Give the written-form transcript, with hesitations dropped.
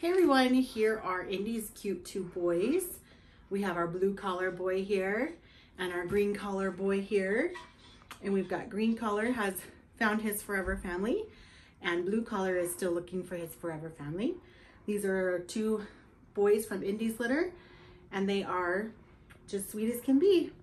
Hey everyone, here are Indy's cute two boys. We have our blue collar boy here and our green collar boy here. And we've got green collar has found his forever family and blue collar is still looking for his forever family. These are two boys from Indy's litter and they are just sweet as can be.